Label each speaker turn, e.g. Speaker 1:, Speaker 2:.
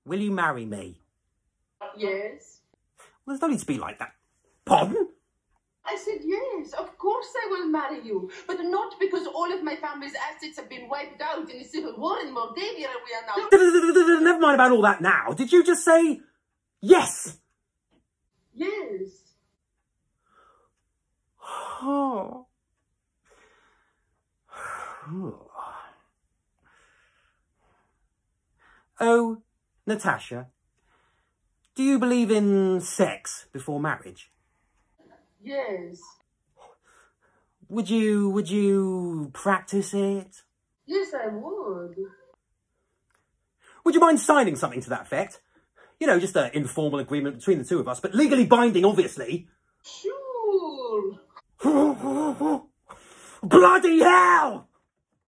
Speaker 1: will you marry me?
Speaker 2: Yes.
Speaker 1: Well, there's no need to be like that. Pardon?
Speaker 2: I said yes, of course I will marry you. But not because all of my family's assets have been wiped out in the civil war in Moldavia and we are now...
Speaker 1: Never mind about all that now. Did you just say yes?
Speaker 2: Yes.
Speaker 1: Oh. Oh, Natasha, do you believe in sex before marriage?
Speaker 2: Yes.
Speaker 1: Would you practice it?
Speaker 2: Yes, I would.
Speaker 1: Would you mind signing something to that effect? You know, just an informal agreement between the two of us, but legally binding, obviously.
Speaker 2: Sure.
Speaker 1: Bloody hell!